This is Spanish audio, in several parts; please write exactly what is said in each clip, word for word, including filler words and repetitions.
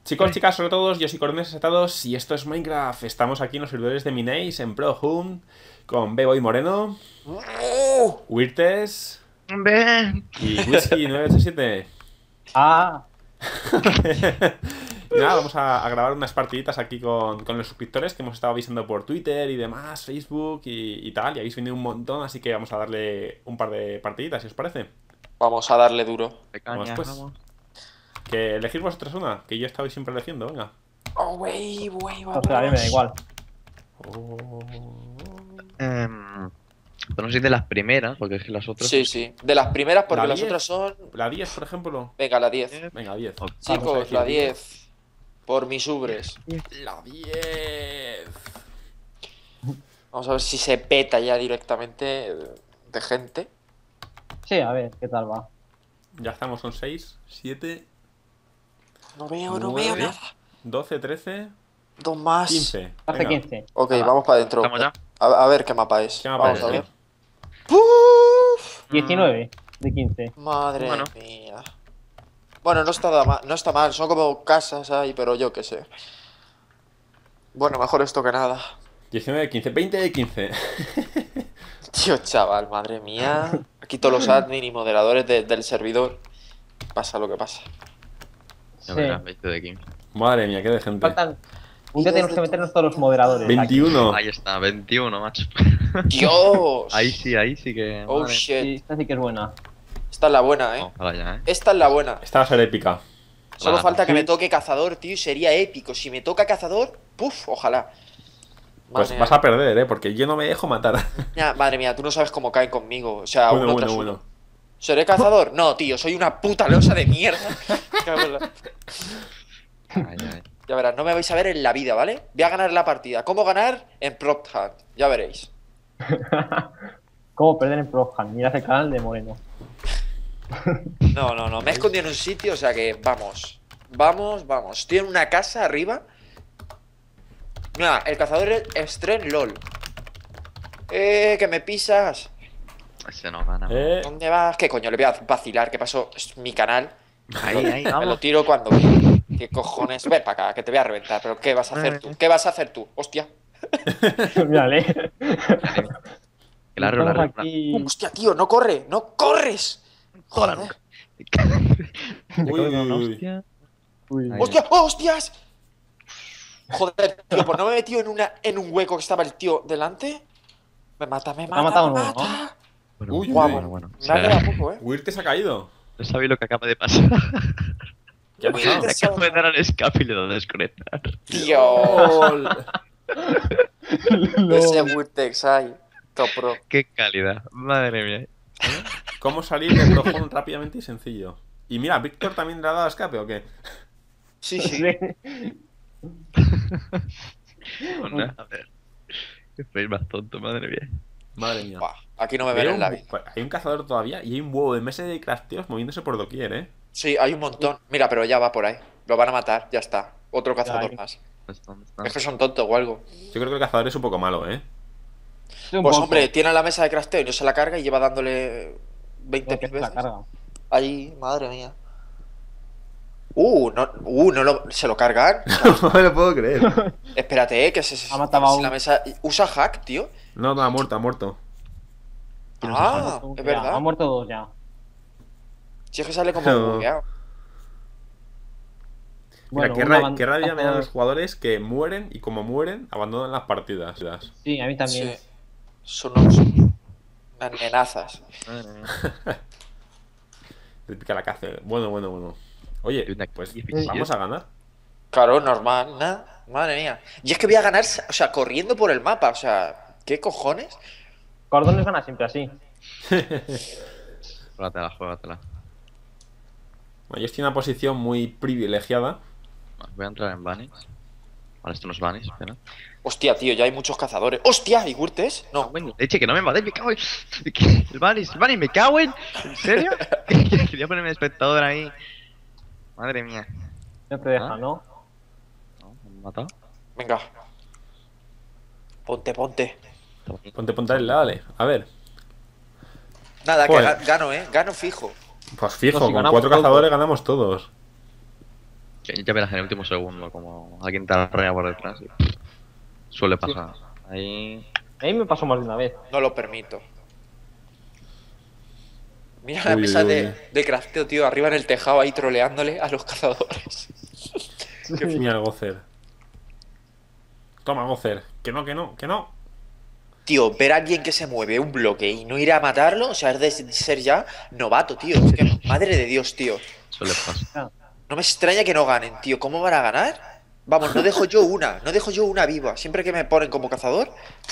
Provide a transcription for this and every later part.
Chicos, chicas, sobre todos, yo soy Corneses a todos y esto es Minecraft. Estamos aquí en los servidores de Minace, en Pro Home, con Beboy Moreno, ¡Oh! Wirtes ¡Ven! y Whisky nueve ocho siete. Ah, Y nada, vamos a, a grabar unas partiditas aquí con, con los suscriptores que hemos estado avisando por Twitter y demás, Facebook y, y tal. Y habéis venido un montón, así que vamos a darle un par de partiditas, si os parece. Vamos a darle duro. de Vamos caña, pues. vamos. Que elegir vosotros una, que yo estaba siempre eligiendo, venga. Oh, wey, wey, O sea, a mí me da igual. Oh. Em, pero no soy de las primeras, porque es que las otras. Sí, sí. De las primeras, porque La las diez. otras son. La diez, por ejemplo. Venga, la diez. Venga, diez. Ok. Chicos, la diez. Por mis ubres. La diez. Vamos a ver si se peta ya directamente de gente. Sí, a ver, ¿qué tal va? Ya estamos con seis, siete, No veo, no Nueve. veo nada. doce, trece, Dos más. quince. Hace Venga. quince. Ok, Hala. vamos para adentro. ¿Estamos ya? A, a ver qué mapa es. ¿Qué mapa Vamos es, a tío? ver. ¡Uf! diecinueve de quince. Madre Bueno. mía. Bueno, no está, da ma- no está mal. Son como casas ahí, pero yo qué sé. Bueno, mejor esto que nada. diecinueve de quince, veinte de quince. Tío, chaval, madre mía. Aquí todos los admin y moderadores de- del servidor. Pasa lo que pasa. Ya Sí. verás, veinte de quince. Madre mía, qué de gente. Faltan. Un día tenemos que meternos todos los moderadores. aquí. veintiuno. Ahí está, veintiuno, macho. ¡Dios! Ahí sí, ahí sí que. Oh, madre. shit. Sí, esta sí que es buena. Esta es la buena, ¿eh? Vamos para allá, eh. Esta es la buena. Esta va a ser épica. Solo Vale. falta que me toque cazador, tío, y sería épico. Si me toca cazador, puf, ojalá. Pues Madre vas mía. a perder, ¿eh? Porque yo no me dejo matar. Ya, madre mía, tú no sabes cómo caen conmigo. O sea, Bueno, uno bueno, tras bueno. uno. ¿Seré cazador? No, tío, soy una puta losa de mierda. Cago en la- Ay, ay. Ya verás, no me vais a ver en la vida, ¿vale? Voy a ganar la partida. ¿Cómo ganar? En Prop Hunt. Ya veréis. ¿Cómo perder en Prohan? Mirad el canal de Moreno. No, no, no. Me he escondido en un sitio, o sea que vamos. Vamos, vamos. Estoy en una casa arriba. Mira, el cazador es Stren LOL. Eh, que me pisas. Ese no gana. Eh, ¿Dónde vas? ¿Qué coño? Le voy a vacilar. ¿Qué pasó? Es mi canal. Ahí, ahí, Me lo vamos. tiro cuando quiera. ¿Qué cojones? Ven para acá, que te voy a reventar. ¿Pero qué vas a hacer tú? ¿Qué vas a hacer tú? Hostia. Mírale. Claro, la Estamos regla. aquí. Hostia, tío, no corre. No corres. Joder. Joder. Me cago en una Uy. hostia. Uy. Ahí. ¡Hostia! ¡Oh, hostias! Joder, tío, pues no me he metido en, una, en un hueco que estaba el tío delante. Me mata, me ha mata, matado me uno, mata. Bueno, Uy, bueno, uy. bueno, bueno. O Me ha sea, quedado poco, eh. Wirte se ha caído. no sabéis lo que acaba de pasar. ¿Qué ha pasado? Wirte. Me acabo de dar al escape y le he dado a desconectar. Tío. Gol. Ese Wurtex ahí. Top pro. Qué calidad. Madre mía. ¿Cómo salir de Projón rápidamente y sencillo? Y mira, ¿Víctor también le ha dado escape o qué? Sí, sí. Sí. Bueno, a ver. Qué face más tonto, madre mía. Madre mía. Buah, aquí no me Hay ven un, en la vida. hay un cazador todavía y hay un huevo de meses de crafteos moviéndose por doquier, ¿eh? Sí, hay un montón. Mira, pero ya va por ahí. Lo van a matar, ya está. Otro cazador Ay. más. ¿Dónde está? ¿Dónde está? Es que son tontos o algo. Yo creo que el cazador es un poco malo, ¿eh? Sí, un Pues poco. hombre, tiene la mesa de crafteo y no se la carga y lleva dándole veinte No, que mil se la veces. carga. Ahí, madre mía. Uh, no, uh, no lo, se lo cargan. No me lo puedo creer. Espérate, eh, que se, se Ha matado a si un- la mesa usa hack, tío. No, no, ha muerto, ha muerto. Ah, Ya, es verdad. Han muerto dos ya. Si es que sale como No. bugueado. Mira, Bueno, qué, una ra- ban- qué rabia me dan los cazador- jugadores que mueren y como mueren, abandonan las partidas. Sí, a mí también. Sí. Son unos unas nenazas. Madre mía. Te pica la caza. Bueno, bueno, bueno. Oye, Una pues diecisiete. vamos a ganar. Claro, normal, nada. Madre mía. Y es que voy a ganar, o sea, corriendo por el mapa. O sea, ¿qué cojones? Cordones gana siempre así. Juégatela, juégatela. Bueno, yo estoy en una posición muy privilegiada. Vale, voy a entrar en Bunnies. Vale, esto no es Bunnies, espera. Hostia, tío, ya hay muchos cazadores. ¡Hostia! ¿Y Gurtes? No. Bueno, leche, que no me invadéis, me cago en... ¿Qué? El Bunnies, el Bunnies, me cago en... ¿En serio? Quería ponerme de espectador ahí. Madre mía. Siempre deja, Ah. ¿no? ¿No? ¿Me han matado? Venga. Ponte, ponte. Está bonito. Ponte, ponte, dale, dale. A ver. Nada, que Joder. ga- gano, ¿eh? Gano fijo. Pues fijo, No, si con ganamos cuatro todos. cazadores ganamos todos. Que ya verás en el último segundo como alguien te arrea por detrás. Y pff, suele pasar. Ahí. Ahí me pasó más de una vez. No lo permito. Mira la Uy, mesa uy, de, uy. de crafteo, tío, arriba en el tejado ahí troleándole a los cazadores. Mira el Gozer. Toma, Gozer. Que no, que no, que no. Tío, ver a alguien que se mueve un bloque y no ir a matarlo, o sea, es de ser ya novato, tío. Es que, madre de Dios, tío. Suele pasar. No me extraña que no ganen, tío. ¿Cómo van a ganar? Vamos, no dejo yo una, no dejo yo una viva. Siempre que me ponen como cazador,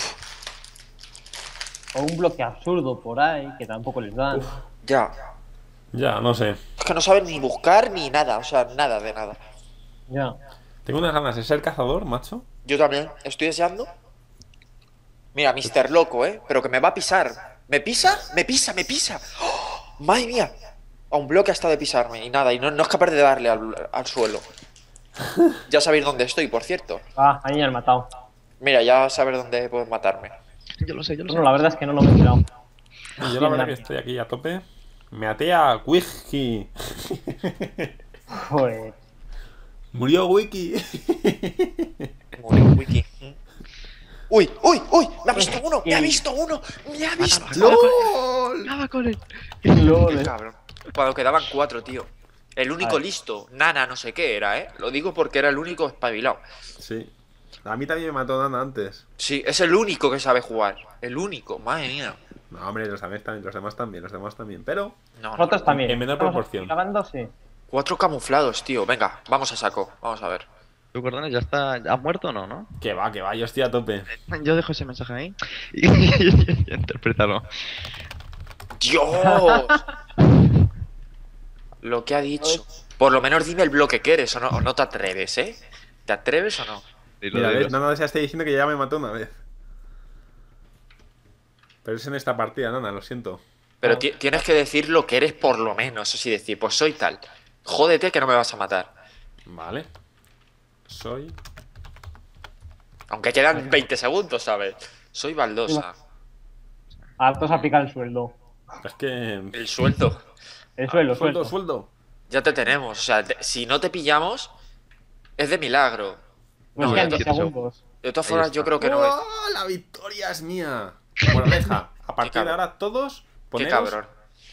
O un bloque absurdo por ahí, que tampoco les dan. ya. Ya, no sé. Es que no saben ni buscar ni nada, o sea, nada de nada. Ya. Tengo unas ganas de ser cazador, macho. Yo también, estoy deseando. Mira, mister Loco, ¿eh? Pero que me va a pisar. ¿Me pisa? ¿Me pisa? ¿Me pisa? ¡Oh! ¡Madre mía! A un bloque ha estado de pisarme y nada, y no, no es capaz de darle al, al suelo. Ya sabéis dónde estoy, por cierto. Ah, ahí me han matado. Mira, ya sabes dónde puedes matarme. Yo lo sé, yo lo sé. Bueno, la verdad es que no lo me he tirado. Y yo la verdad que estoy aquí a tope. Me até a Wiki. Joder. Murió Wiki. Murió Wiki. ¡Uy, uy, uy! ¡Me ha visto uno! ¡Me ha visto uno! ¡Me ha visto! ¡Lol! Nada con él. LOL. Cabrón. Cuando quedaban cuatro, tío. El único Vale. listo, Nana, no sé qué era, ¿eh? Lo digo porque era el único espabilado. Sí. A mí también me mató Nana antes. Sí, es el único que sabe jugar. El único, madre mía. No, hombre, los demás también, los demás también, los demás también. Pero No, no, Nosotros no. también. en menor Estamos proporción. grabando, sí. Cuatro camuflados, tío. Venga, vamos a saco. Vamos a ver. ¿Tú, Cordones, ya está? ¿Ya has muerto o no, no? que va, que va, yo estoy a tope. Yo dejo ese mensaje ahí. Y, y, y interprétalo. ¡Dios! Lo que ha dicho. Por lo menos dime el bloque que eres o no, o no te atreves, ¿eh? ¿Te atreves o no? Dilo, Mira, dilo. ves, Nana se está diciendo que ya me mató una vez. Pero es en esta partida, Nana, lo siento. Pero ti- tienes que decir lo que eres por lo menos. Así decir, pues soy tal. Jódete que no me vas a matar. Vale. Soy. Aunque quedan veinte segundos, ¿sabes? Soy baldosa. Hartos a picar el sueldo. Es que. El sueldo. El suelo, Sueldo, sueldo. sueldo. Ya te tenemos. O sea, te- si no te pillamos, es de milagro. Nos No, quedan de, diez to- segundos. de todas Ahí formas, está. yo creo que no es. ¡Oh, la victoria es mía! Moraleja, a partir de cabrón. ahora todos Qué poneros... cabrón.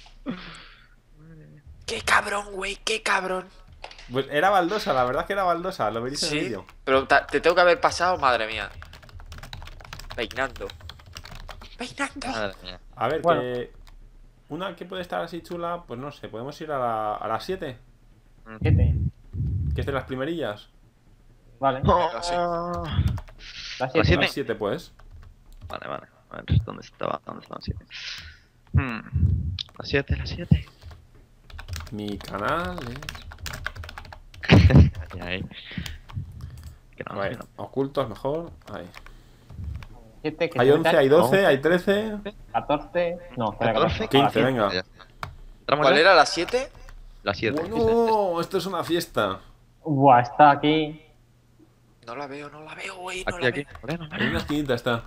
Qué cabrón, güey, qué cabrón. Pues era baldosa, la verdad que era baldosa, lo veréis en el Sí, vídeo. pero ta- te tengo que haber pasado, madre mía. Peinando. Peinando. Madre mía. A ver, Bueno. que... Una que puede estar así chula, pues no sé, podemos ir a, la, a las siete, Siete. que es de las primerillas. Vale. Venga, sí. Las Las siete. siete. Las siete, pues. Vale, vale. A ver, ¿dónde estaba? ¿Dónde estaban siete? Hmm. Las siete, las siete. Mi canal es... Ahí, ahí. Que no, Vale, que no. ocultos mejor. Ahí. Siete, que Hay se once, meten. hay doce, hay trece... catorce. No, espera, catorce, quince, venga. Ya está. ¿Entramos ¿Cuál ya? era las siete? Las siete. Bueno, esto es una fiesta. Buah, está aquí. No la veo, no la veo, güey. No Aquí, la aquí. veo. Moreno, En una moreno. esquinita está.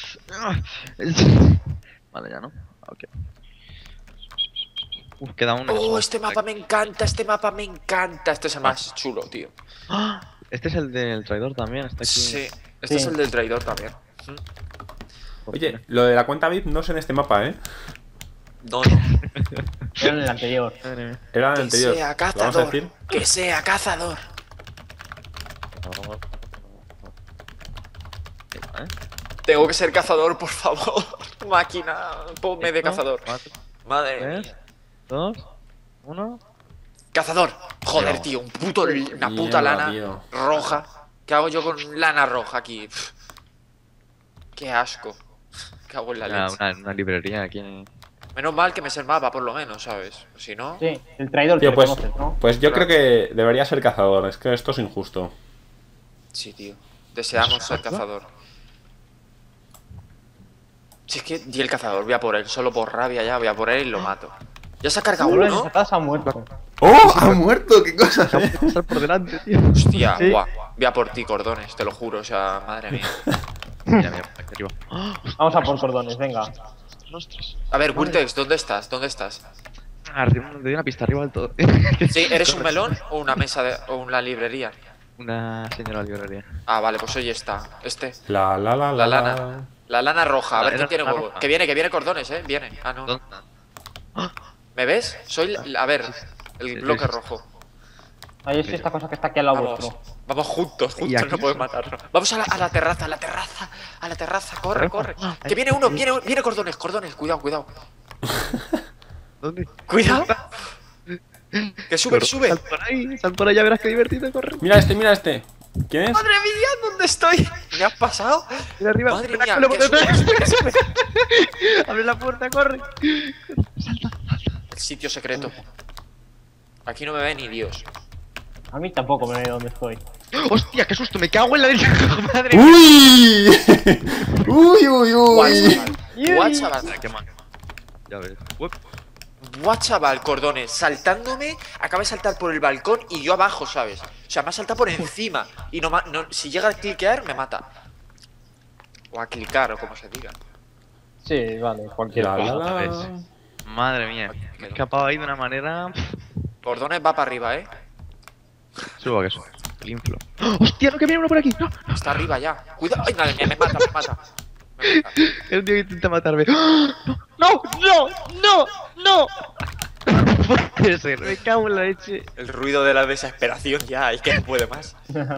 Vale, ya no. Ok. Uf, queda uno. Oh, este mapa me encanta, este mapa me encanta. Este es el más chulo, tío. ¡Ah! Este es el del traidor también. Está aquí. Sí, este Sí. es el del traidor también. Oye, lo de la cuenta V I P no es en este mapa, ¿eh? No, no. Era en el anterior. Madre mía. Era en el Que anterior. sea ¿Lo vamos a cazador. decir? Que sea cazador. ¿Eh? Tengo que ser cazador, por favor. Máquina, ponme de Esto, cazador. cuatro, Madre tres, mía. dos, uno. Cazador. Joder, No. tío, un puto, una puta Mierda, lana tío. roja. ¿Qué hago yo con lana roja aquí? Pff. Qué asco. Cago en la Una, leche. una, una librería aquí. Menos mal que me sé el mapa, por lo menos, ¿sabes? Si no... Sí, el traidor Tío, que pues, conoces, ¿no? pues yo Claro. creo que debería ser cazador. Es que esto es injusto. Sí, tío. Deseamos ser cazador. Si es que di el cazador, voy a por él. Solo por rabia ya, voy a por él y lo mato. Ya se ha cargado Uno uno, ¿no? se ha muerto. ¡Oh! ¡Ha muerto! ¡Qué cosa! Pasar por delante, tío. Hostia, Sí. guau. Voy a por ti, cordones, te lo juro. O sea, madre mía. Mira, mira, aquí arriba. ¡Ah! Vamos a por cordones, venga. Ostras. A ver, Wiltex, ¿dónde estás? ¿Dónde estás? Arriba, te doy una pista arriba del todo. Sí, ¿eres un melón o una mesa de, o una librería? Una señora librería. Ah, vale, pues hoy está. Este. La la la La la. lana. La lana roja, a La ver quién lana tiene huevo. roja. Que viene, que viene cordones, eh. Viene. Ah, no. ¿Dónde? ¿Me ves? Soy. la- la- A ver, el Sí, bloque sí, sí. rojo. Ahí es esta cosa que está aquí al lado Vamos. vuestro. Vamos juntos, Y juntos, aquí no puedes son- matarnos. Vamos a la, a la terraza, a la terraza, a la terraza. Corre, corre. Ah, Que viene uno, viene, viene cordones, cordones. Cuidado, cuidado. ¿Dónde? Cuidado. Que sube, que sube. Sal por ahí, sal por allá, verás qué divertido, corre. Mira este, mira este. ¿Quién es? Madre mía, ¿dónde estoy? ¿Me has pasado? Mira arriba. Madre Espera, mía, que que lo sube, bote- que sube, que sube. Abre la puerta, corre. El sitio secreto. Aquí no me ve ni Dios. A mí tampoco me ve dónde estoy. Hostia, qué susto, me cago en la leche. Madre mía. ¡Uy! ¡Uy, uy, Guau, uy! chaval. Guau, chaval. Qué mal. Ya ves. Uep. Buah, chaval, cordones, saltándome, acaba de saltar por el balcón y yo abajo, ¿sabes? O sea, me ha saltado por encima. Y no, ma- no si llega a cliquear, me mata. O a clicar, o como se diga. Sí, vale, cualquier La la cosa. la. Madre mía. Me he escapado ahí de una manera. Cordones va para arriba, ¿eh? Subo que subo. El inflo. Hostia, no, que viene uno por aquí. No, no. Está arriba ya. Cuidado. Ay, madre mía, me mata, me mata. Me mata. El tío que intenta matarme. ¡Ah! No, no, no, no. No puede ser, me cago en la leche. El ruido de la desesperación ya, es que no puede más.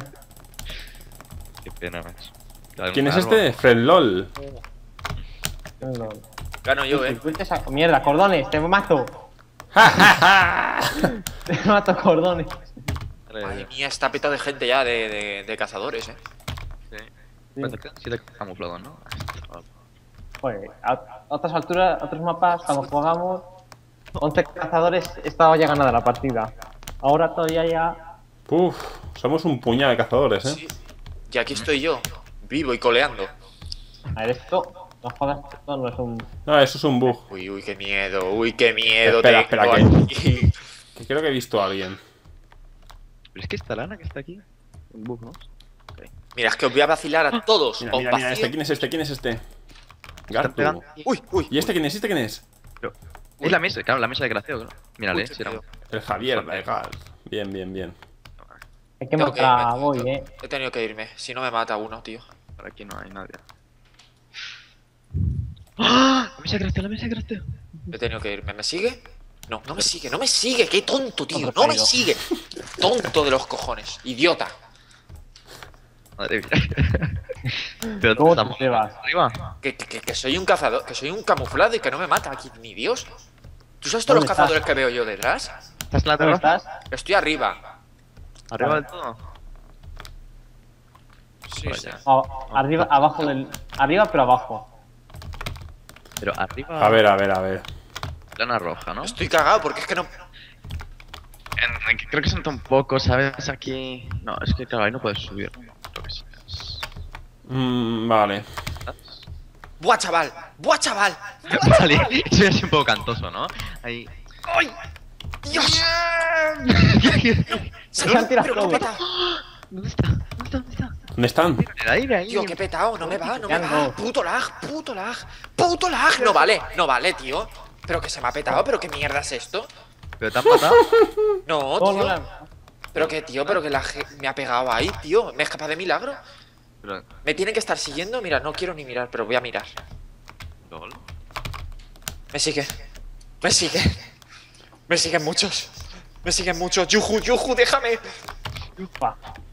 Qué pena, macho. ¿Quién es este? Fredlol. No. Gano yo, ¿eh? Vete esa- Mierda, cordones, te mato. ¡Ja, ja, ja! Te mato, cordones. Madre mía, está petado de gente ya, de, de, de cazadores, ¿eh? Sí. Siete camuflados, ¿no? Joder, a, a otras alturas, a otros mapas, cuando jugamos, once cazadores, estaba ya ganada la partida. Ahora todavía ya. Uf, somos un puñado de cazadores, ¿eh? Sí. Y aquí estoy yo, vivo y coleando. A ver, esto, no jodas, esto no es un. No, eso es un bug. Uy, uy, qué miedo, uy, qué miedo. Espera, tengo espera, aquí. Que creo que he visto a alguien. Pero es que esta lana que está aquí. Un bug, ¿no? Mira, es que os voy a vacilar a todos. Mira, Os mira, mira, vacío. este, ¿quién es este? ¿Quién es este? Están Gartu. pegando. Uy, uy. ¿Y este quién es? ¿Este quién es? Pero- Es la mesa, claro, la mesa de graceo, claro. Mírale, Uy, qué si era. miedo. El Javier, legal. Bien, bien, bien. Hay que Tengo que matar a irme. Boy, eh. He tenido que irme, si no me mata uno, tío. Por aquí no hay nadie. ¡Ah! La mesa de graceo, la mesa de graceo. He tenido que irme. ¿Me sigue? No, no me sigue, no me sigue. Qué tonto, tío. Otro No me caído. sigue. Tonto de los cojones. Idiota. Madre mía. Pero ¿Cómo ¿dónde te llevas? ¿Arriba? Que, que, que soy un cazador, que soy un camuflado y que no me mata aquí ni Dios. ¿Tú sabes todos los ¿Dónde estás? cazadores que veo yo detrás? ¿Estás en la ¿Dónde terraza? estás? Estoy arriba. ¿Arriba Vale. del todo? Sí, Por sí. allá. A- arriba, abajo del. Arriba, pero abajo. Pero arriba. A ver, a ver, a ver. Lana roja, ¿no? Estoy cagado porque es que no. En- Creo que son tan pocos, ¿sabes? Aquí. No, es que claro, ahí no puedes subir. Creo que sí. Mm, vale. ¡Buah, chaval! ¡Buah, chaval! Vale, soy así un poco cantoso, ¿no? Ahí. ¡Ay! ¡Dios! Se han tirado Pero qué todos. petado. ¿Dónde está? ¿Dónde está? ¿Dónde está? ¿Dónde están? En el aire, ahí. Tío, qué petado, no me va, no me Ya va. no. Puto lag, puto lag, puto lag. No vale, no vale, tío. Pero que se me ha petado, pero qué mierda es esto. ¿Pero te han matado? No, No, no, tío. no. Pero que, tío, pero que la ge- me ha pegado ahí, tío. Me he escapado de milagro. Pero. Me tienen que estar siguiendo. Mira, no quiero ni mirar, pero voy a mirar. ¿Lol? Me sigue. Me sigue. Me siguen muchos. Me siguen muchos. Yuju, Yuju, déjame. Ufa.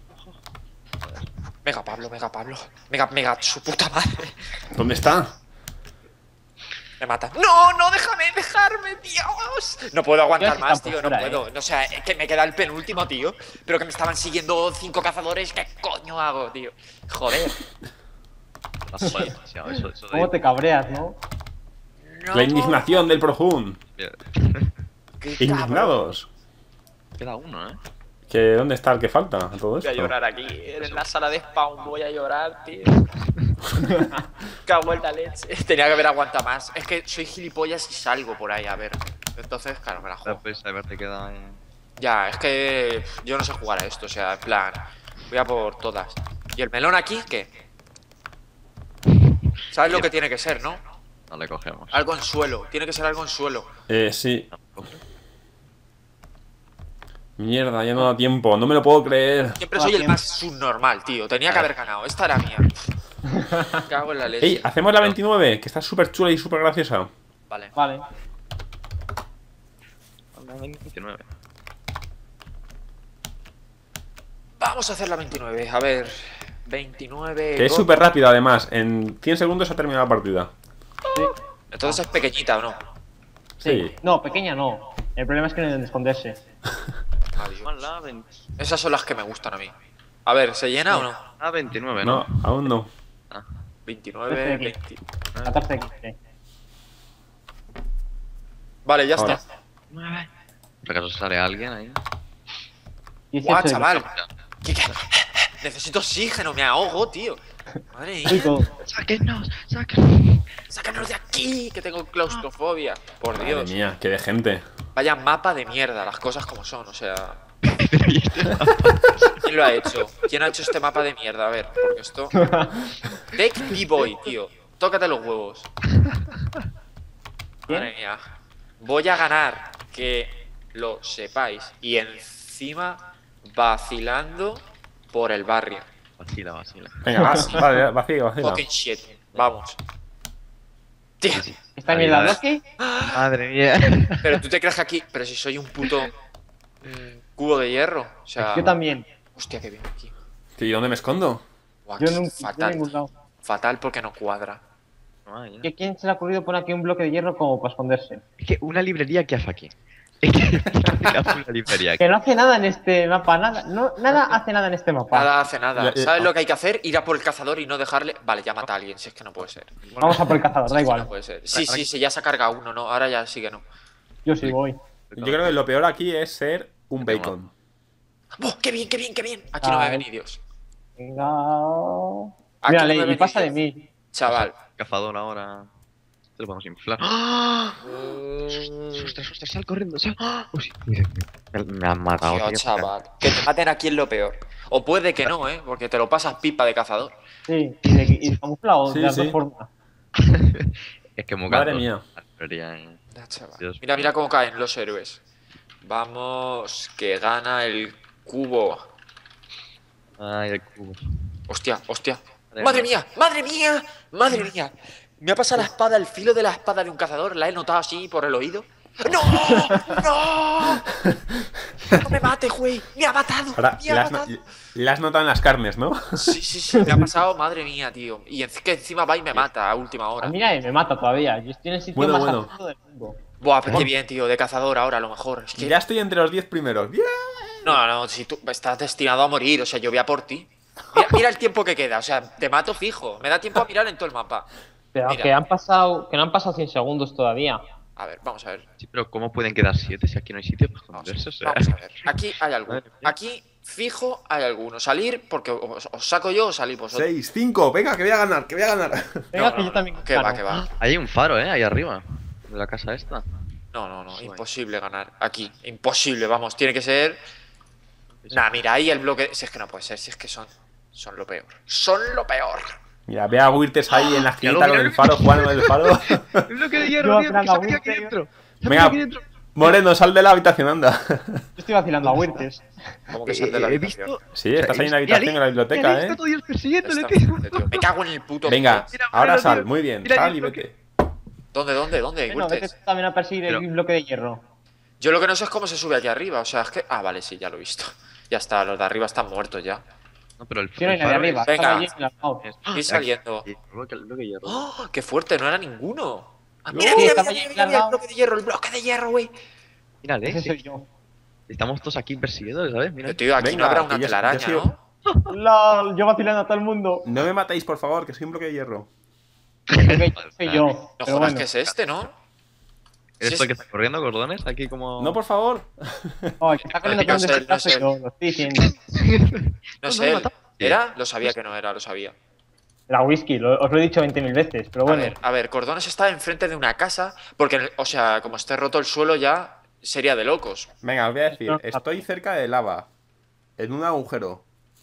Mega Pablo, Mega Pablo. Mega, Mega, su puta madre. ¿Dónde está? Me mata. No, no, déjame, dejarme, Dios. No puedo aguantar Dios, más, está tío, por no fuera, puedo. No, o sea, es que me queda el penúltimo, tío. Pero que me estaban siguiendo cinco cazadores. ¿Qué coño hago, tío? Joder. Has jugado demasiado, eso, eso de- ¿Cómo te cabreas, no? No, La indignación del Projun. Mira, qué cabrón. Indignados. Queda uno, ¿eh? ¿Que ¿Dónde está el que falta a todo Voy esto? a llorar aquí, en la sala de spawn, voy a llorar, tío. Cago en la leche. Tenía que haber aguantado más. Es que soy gilipollas y salgo por ahí, a ver. Entonces, claro, me la Ya juego. puedes haberte quedado ahí. Ya, es que pff, yo no sé jugar a esto, o sea, en plan, voy a por todas. ¿Y el melón aquí qué? ¿Sabes lo que tiene que ser, no? No le cogemos. Algo en suelo, tiene que ser algo en suelo. Eh, sí. Mierda, ya no da tiempo, no me lo puedo creer. Siempre soy el más subnormal, tío. Tenía que haber ganado. Esta era mía. Me cago en la leche. Ey, hacemos la veintinueve, que está súper chula y súper graciosa. Vale. Vale. veintinueve. Vamos a hacer la veintinueve. A ver. veintinueve. Que es go- súper rápido además, en cien segundos se ha terminado la partida. Sí. Entonces es pequeñita, ¿o no? Sí. No, pequeña no. El problema es que no hay donde esconderse. Adiós. Igual la veinte. Esas son las que me gustan a mí. A ver, ¿se llena o no? Ah, veintinueve, ¿no? No, aún no. veintinueve, veinte. catorce, quince. Vale, ya Ahora. está. nueve. ¿Por acaso sale alguien ahí? dieciocho Guau, de chaval. ¿Qué- qué? Necesito oxígeno, me ahogo, tío. Madre mía. Chico, ¡Sáquenos! ¡Sáquenos! Sácanos de aquí, que tengo claustrofobia. Por Madre Dios. mía, qué de gente. Vaya mapa de mierda, las cosas como son, o sea. Pero ¿y este mapa? ¿Quién lo ha hecho? ¿Quién ha hecho este mapa de mierda? A ver, porque esto. Tech B-Boy, tío. Tócate los huevos. Madre mía. Voy a ganar, que lo sepáis. Y encima vacilando por el barrio. Vacila, vacila. Venga, va, vale, vacila, vacila. Fucking shit. Vamos. Tío, ¿esta mierda Calidad. bloque? Madre mía. pero tú te crees que aquí. Pero si soy un puto. mm, cubo de hierro. O sea. Yo también. Hostia, que bien aquí. ¿Y dónde me escondo? Guau, Yo qué nunca. Yo en fatal. ningún lado. Fatal porque no cuadra. Ay, ya. ¿Qué- ¿Quién se le ha ocurrido poner aquí un bloque de hierro como para esconderse? Es que una librería, ¿qué hace aquí? Es que ¿qué hace una librería aquí? Que no hace nada en este mapa, nada. No, nada hace nada en este mapa. Nada hace nada. Ya, ya. ¿Sabes lo que hay que hacer? Ir a por el cazador y no dejarle. Vale, ya mata a alguien, si es que no puede ser. Vamos a por el cazador, da No igual. puede ser. Sí, sí, sí, ya se ha cargado uno, ¿no? Ahora ya sí que no. Yo sí voy. Yo creo que lo peor aquí es ser un bacon. ¡Oh, qué bien, qué bien, qué bien! Aquí no me Ay. ven ni Dios. Venga. Aquí Mírale, no me y ven pasa ni de Dios. mí. Chaval. Cazador ahora. Te lo vamos a inflar. ¡Ah! Mm, ¡Ostras, ostras! ¡Sal corriendo! ¡Sal! ¡Ah! Uy, mira, me, me han matado, Tío, tío. chaval. Que te maten aquí es lo peor. O puede que no, ¿eh? Porque te lo pasas pipa de cazador. Sí, y de, y de camuflado Sí, de las sí. dos formas. Es que muy Madre gato. mía. La librería, eh. Ya, chaval. Dios Mira, mío. mira cómo caen los héroes. Vamos, que gana el cubo. Ay, el cubo. Hostia, hostia. Madre ¡Madre mía. mía! ¡Madre mía! ¡Madre mía! Me ha pasado la espada, el filo de la espada de un cazador. La he notado así por el oído. ¡No! ¡No! ¡No me mates, güey! ¡Me ha matado! Ahora, ¡Me ha las, no- matado! las notan en las carnes, ¿no? Sí, sí, sí, me ha pasado, madre mía, tío. Y es que encima va y me mata a última A hora. mí nadie me mata todavía. Yo estoy en el sitio Bueno, más bueno. absurdo del mundo. Buah, pero qué bien, tío, de cazador ahora a lo mejor. Es que... Ya estoy entre los diez primeros. ¡Bien! No, no, si tú estás destinado a morir, o sea, yo voy a por ti. Mira, mira el tiempo que queda, o sea, te mato fijo. Me da tiempo a mirar en todo el mapa. Pero Mira. que han pasado, que no han pasado cien segundos todavía. A ver, vamos a ver. Sí, pero ¿cómo pueden quedar siete si aquí no hay sitio para Vamos, esconderse? O sea, vamos a ver. Aquí hay alguno. Madre mía. Aquí, fijo, hay alguno. Salir, porque os, os saco yo o salís vosotros. seis, cinco, venga, que voy a ganar, que voy a ganar. Venga, No, que no, yo también. no, que va, gano. que va. hay un faro, ¿eh? Ahí arriba. De la casa esta. No, no, no, Sí, imposible ganar. Aquí, imposible, vamos, tiene que ser. Nah, mira, ahí el bloque. Si es que no puede ser, si es que son. Son lo peor. Son lo peor. Mira, ve a Wirtes ahí en la Ya lo esquinita con mira. el faro, jugando con el faro. ¡El bloque de Yo hierro, tío! atrás ¡Que la se mete aquí Winter. dentro! ¡Se Venga. mete aquí dentro! Moreno, sal de la habitación, anda. Yo estoy vacilando a Wirtes. Como que sal de la Eh, he habitación. visto... Sí, estás ahí en la Mira, habitación, en la biblioteca, mira, ¿eh? Está todo Dios persiguiéndole, Esta tío. gente, tío. Me cago en el puto. Venga, Mira, ahora Moreno, sal, tío. muy bien, Mira, sal yo y creo que- vete. ¿Dónde, dónde, dónde? Bueno, vete Wirtes? tú también a perseguir el Pero- bloque de hierro. Yo lo que no sé es cómo se sube aquí arriba. O sea, es que. Ah, vale, sí, ya lo he visto. Ya está, los de arriba están muertos ya. No, pero el, Si no hay el nadie faro arriba, es- Venga. estaba allí en el lado. Ir saliendo. Sí, el bloque- el bloque de hierro. ¡Oh! ¡Qué fuerte! No era ninguno. Ah, No. mira, Sí, mira, estaba mira, allí mira, mira, el largado. bloque de hierro, el bloque de hierro, güey. Mírale, Ese sí. soy yo. Estamos todos aquí persiguiéndole, ¿sabes? Mira. Pero, tío, aquí Venga, no habrá una que yo- telaraña, yo soy- ¿no? LOL, yo vacilando a todo el mundo. No me matéis, por favor, que soy un bloque de hierro. Ok, soy yo. No Pero jodas bueno. que es este, ¿no? ¿Eres Sí, tú el que es- está corriendo, cordones? Aquí como... No, por favor. Oh, el que está corriendo No con sé, un no sé. soy yo, lo estoy diciendo. No No, sé, no me él. mata. ¿Era? Lo sabía que no era, lo sabía. La whisky, lo- os lo he dicho veinte mil veces, pero A bueno. ver, a ver, Cordones está enfrente de una casa, porque, en el- o sea, como esté roto el suelo ya sería de locos. Venga, os voy a decir, No. estoy cerca de lava. En un agujero.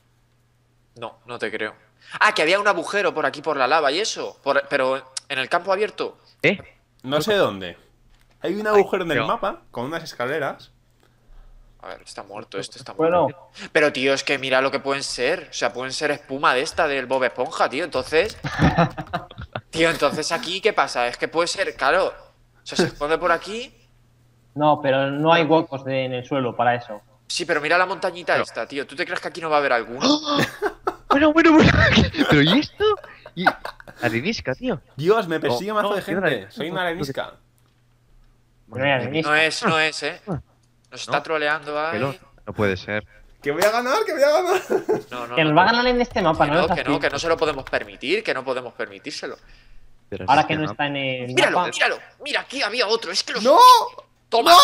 No, no te creo. Ah, que había un agujero por aquí por la lava y eso. Por- pero en el campo abierto. ¿Eh? No sé dónde. Hay un agujero en el tío. mapa con unas escaleras. A ver, está muerto, este está Bueno, muerto. Pero, tío, es que mira lo que pueden ser. O sea, pueden ser espuma de esta, del Bob Esponja, tío. Entonces. Tío, entonces aquí, ¿qué pasa? Es que puede ser, claro. O sea, se esconde por aquí. no, pero no hay huecos de- en el suelo para eso. Sí, pero mira la montañita esta, tío. ¿Tú te crees que aquí no va a haber alguno? Bueno, bueno, bueno. Pero ¿y esto? ¿Y arenisca, tío? Dios, me persigue No, mazo no, de tío, gente. no, Soy no, una no, arenisca. No hay arenisca. No es, no es, eh. Nos está No. troleando ahí. Pelón. No puede ser. Que voy a ganar, que voy a ganar. No, no, Que nos no. va a ganar en este mapa, Que no no, es que así. no, que no se lo podemos permitir, que no podemos permitírselo. Pero Ahora es que no está en el Míralo, mapa. míralo. Mira, aquí había otro. Es que los. ¡No! ¡Toma!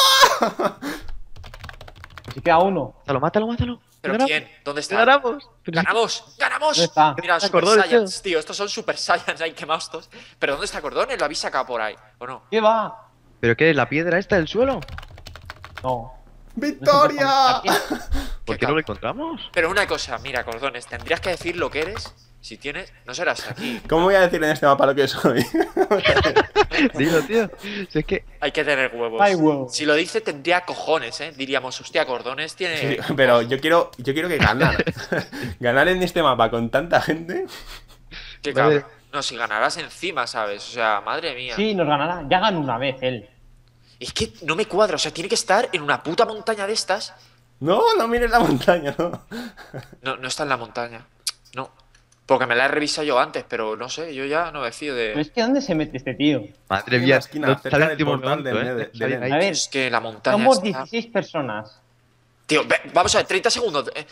Si queda uno. Mátalo, mátalo, mátalo. ¿Pero Ganamos. quién? ¿Dónde está? Ganamos. Pero sí- ¡Ganamos! ¡Ganamos! ¿Dónde está? Mira, ¿Está Super Cordones, Saiyans, tío. Estos son Super Saiyans ahí quemados todos. ¿Pero dónde está Cordones? ¿Lo habéis sacado por ahí? ¿O no? ¿Qué va? ¿Pero qué? ¿La piedra esta del suelo? No. ¡Victoria! Aquí. ¿Por Qué qué no cap- lo encontramos? Pero una cosa, mira, Cordones, tendrías que decir lo que eres. Si tienes. No serás aquí. ¿Cómo voy a decir en este mapa lo que soy? Dilo, tío. Si es que. Hay que tener huevos. Hay huevos. Si lo dice, tendría cojones, ¿eh? Diríamos, hostia, Cordones tiene. Sí, pero yo quiero, yo quiero que ganar. Ganar en este mapa con tanta gente. Qué Vale. cabrón. No, si ganarás encima, ¿sabes? O sea, madre mía. Sí, nos ganará. Ya ganó una vez él. Es que no me cuadra, o sea, tiene que estar en una puta montaña de estas. No, no mires la montaña, no. No, no está en la montaña. No. Porque me la he revisado yo antes, pero no sé, yo ya no me fío Pero de. es que ¿dónde se mete este tío? Madre En mía, la esquina, no cerca sale el del último portal momento, de ¿eh? Nether- de Sale Nether. A ahí. ver, Es que la montaña somos está. dieciséis personas. Tío, ve, vamos a ver, treinta segundos. Eh,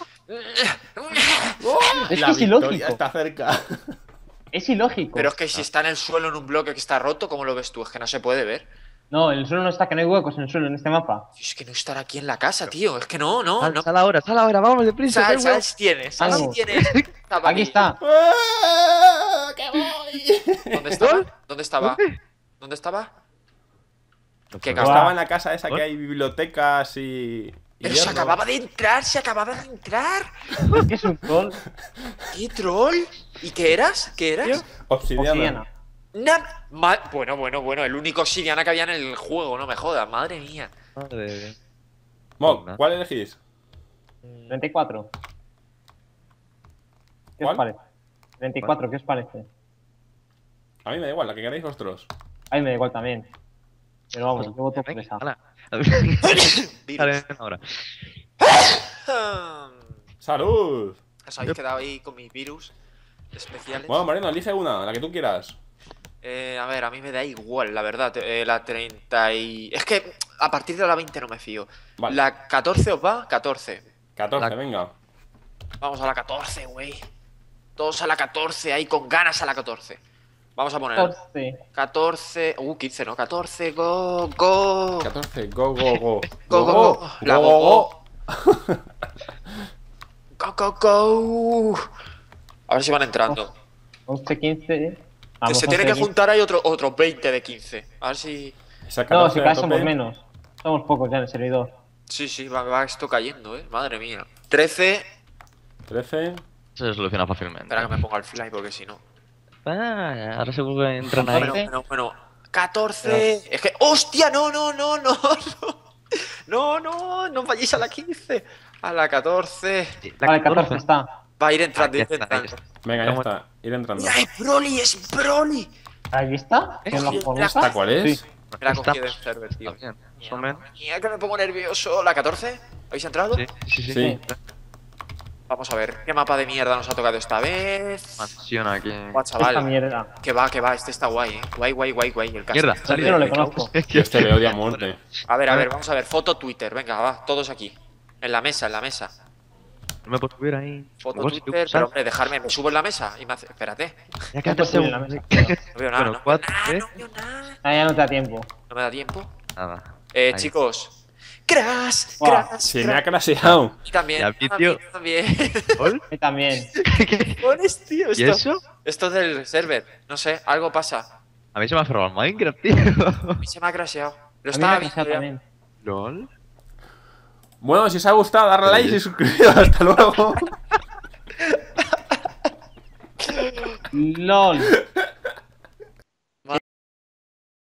Es La que es victoria ilógico. está cerca. Es ilógico. Pero es que si está en el suelo en un bloque que está roto, ¿cómo lo ves tú? Es que no se puede ver. No, el suelo no está, que no hay huecos en el suelo en este mapa. Es que no estar aquí en la casa, tío. Es que no, no, Sal, no. sal ahora, sal ahora, vamos deprisa. Sal, qué sal huevo. si tienes, sal si Vamos. tienes. Estaba Aquí está. ¡Ah, ¡Que voy! ¿Dónde estaba? ¿Dónde estaba? ¿Dónde? ¿Dónde estaba? No Qué puede cabrón. Estaba en la casa esa que hay bibliotecas y. y Pero se hierro. acababa de entrar, se acababa de entrar. Es que es un troll. ¿Qué troll? ¿Y qué eras? ¿Qué eras? Obsidiana. Obsidiana. Na- ma- bueno, bueno, bueno, el único obsidiana que había en el juego, no me jodas, madre mía. ser. Madre de- Mo, ¿cuál elegís? treinta y cuatro. ¿Qué ¿Cuál? os parece? treinta y cuatro, ¿qué os parece? A mí me da igual, la que queráis vosotros. A mí me da igual también. Pero vamos, yo voto por Venga, esa. hala. Virus. Sale ahora. ¡Salud! Os habéis quedado ahí con mis virus especiales. Bueno, Moreno, elige una, la que tú quieras. Eh, a ver, a mí me da igual, la verdad. eh, la treinta y. Es que a partir de la veinte no me fío. Vale. ¿La catorce os va? catorce. catorce, La- venga. Vamos a la catorce, güey. Todos a la catorce, ahí con ganas a la catorce. Vamos a poner catorce. catorce. Uh, quince, ¿no? catorce, go, go. catorce, go, go, go. Go, go, go. La go, go, go. Go, go, go. A ver si van entrando. once, quince. Que Vamos, se tiene once, que quince. juntar ahí otro, otros veinte de quince. A ver si. Esa No, catorce si a cada vez somos tope. menos. Somos pocos ya en el servidor. Sí, sí, va, va esto cayendo, eh. Madre mía. trece. trece. Eso se soluciona fácilmente. Espera que me ponga el fly porque si no. Ah, ahora seguro que entran ahí. Bueno, bueno, bueno. catorce. Es que. ¡Hostia! No, no, no, no, no. No, no, no vayáis a la quince. A la catorce. La Vale, catorce está. Va a ir entrando, Ah, ir ya está, ahí entrando. está. Venga, ya Vamos. está. Ir entrando. ¡Mira, es Broly! ¡Es Broly! ¿Ahí está? ¿Que no Sí, lo la- conozca? ¿Esta cuál es? Sí. Me la cogí Estamos- del server, tío. Está bien, más o menos. Mira que me pongo nervioso. ¿La catorce? ¿Habéis entrado? Sí, sí, sí. Sí. Vamos a ver. ¿Qué mapa de mierda nos ha tocado esta vez? Mansión aquí. Guau, Esta chaval. mierda. Que va, que va. Este está guay, eh. Guay, guay, guay, guay. El Mierda, castillo. sale Yo no de- le conozco. Yo este le odio a muerte. A ver, a A ver, ver. vamos a ver. Foto Twitter. Venga, va. Todos aquí. En la mesa, en la mesa. No me puedo subir ahí. Foto Igual si Twitter. tú Pero, usas- hombre, dejarme. Me subo en la mesa y me hace. Espérate. Ya No queda te subes en la segundo. mesa. No veo nada. Bueno, no, cuatro, veo nada ¿eh? no veo nada. Ah, ya no te da tiempo. No me da tiempo. Nada. Eh, Ahí. chicos. Crash, Buah, crash. Se me ha crash. craseado. Y también. Ya, a mí tío. también. ¿Gol? Y también. ¿Qué? Pones, tío. ¿Y Esto, eso? esto del server. No sé, algo pasa. A mí se me ha cerrado el Minecraft, tío. A mí se me ha crasheado. Lo A mí me estaba ha viendo pasado ya. también. ¿Lol? Bueno, si os ha gustado, darle like y suscribiros. Hasta luego. LOL.